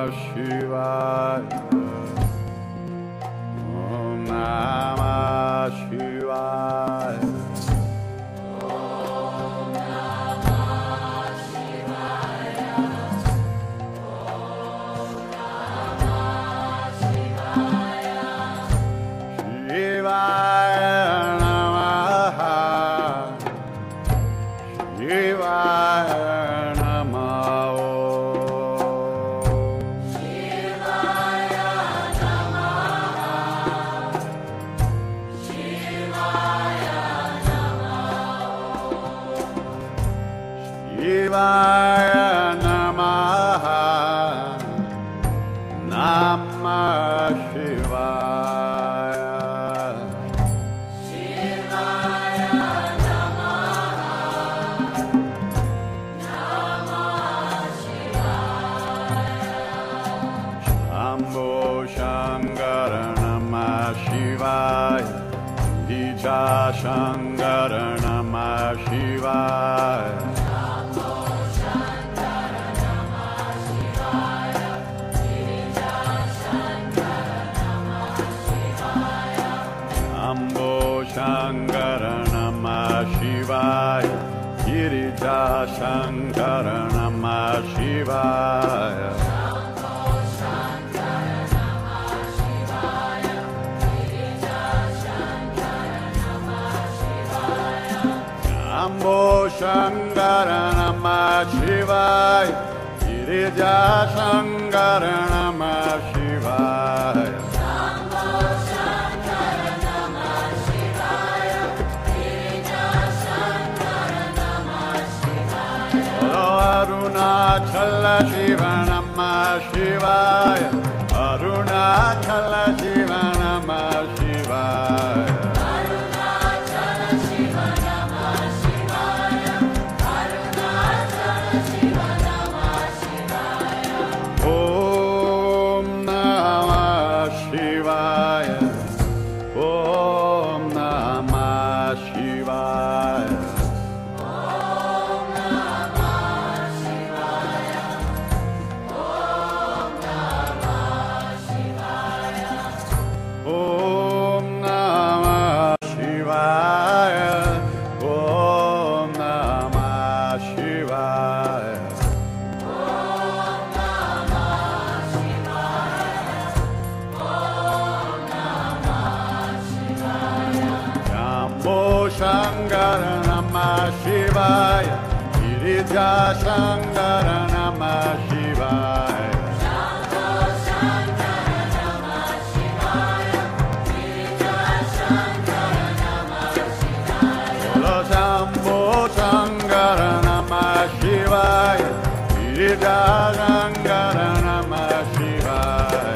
Shivaya. Om Namah Shivaya. Shivaya Namaha, Namah Shivaya. Shivaya Namaha, Namah Shivaya. Shambho Shankara Namah Shivaya. Ija Shankara Namah Shivaya. Shankara Namah Shivaya, Girija Shankara Namah Shivaya. Shambho Shankara Namah Shivaya, Girija Shankara Namah Shivaya. Arunachala Shiva Namah Shivaya. Arunachala Shiva Namah Shivaya. Arunachala Shiva Namah Shivaya. Arunachala Shiva Namah Shivaya. Om Namah Shivaya. Om Namah Shivaya. Shankara Namah Shivaya, Girija Shankara Namah Shivaya. Shambho Shankara Namah Shivaya, Girija Shankara Namah Shivaya. Shambho Shankara Namah Shivaya, Girija Shankara Namah Shivaya.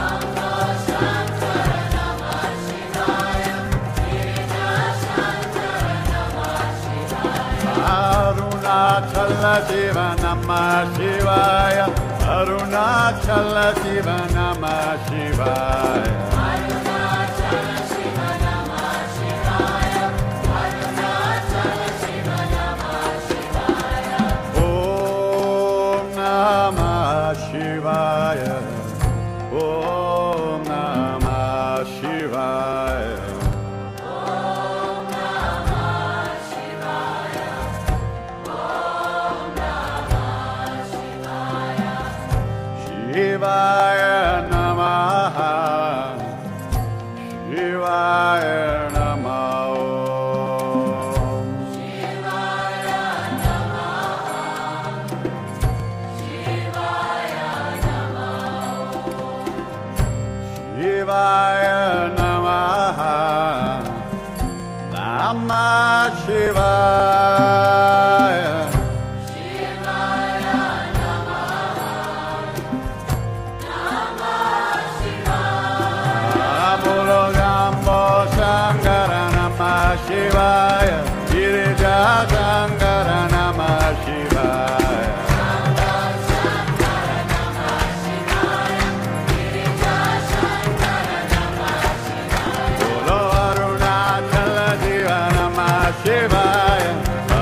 Arunachala Shiva Namah Shivaya. Arunachala Shiva Namah Shivaya. Arunachala Shiva Namah Shivaya. Arunachala Shiva Namah Shivaya. Om Namah Shivaya. Om Namah Shivaya. Shivaya Namaha, Shivaya Namaha. Shivaya Namaha, Shivaya Namaha. Shivaya Namaha, Namah Shivaya. Shivaya, Girija Shankara Namah Shivaya. Shankara Namah Shivaya, Girija Shankara Namah Shivaya. Bolo Arunachala Shiva Namah Shivaya.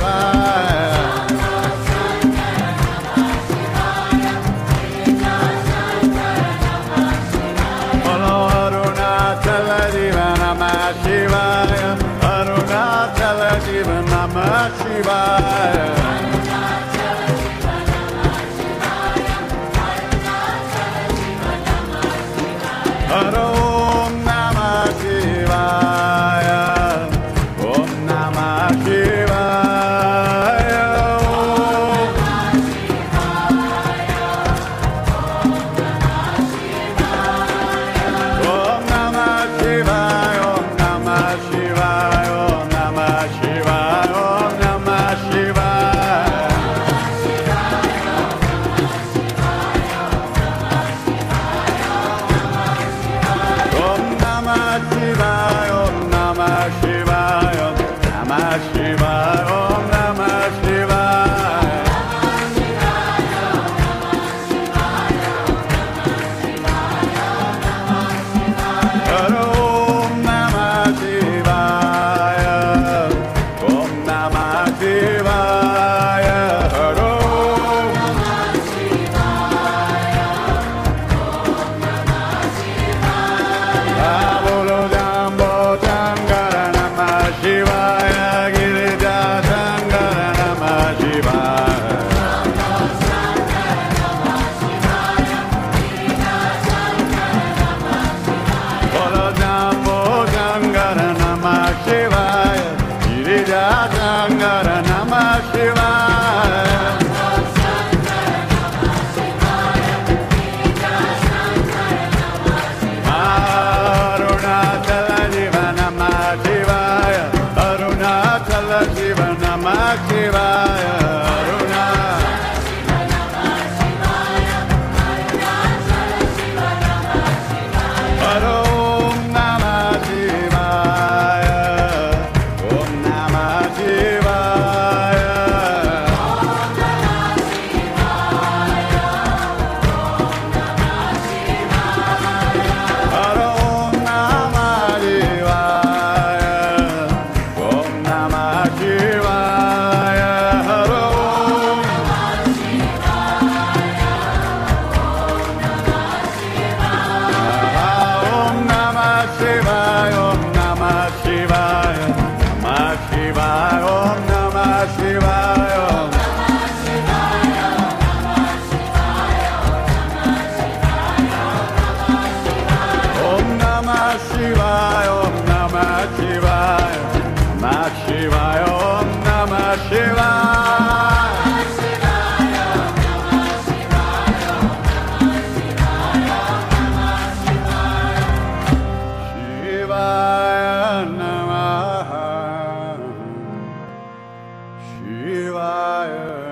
Shivaya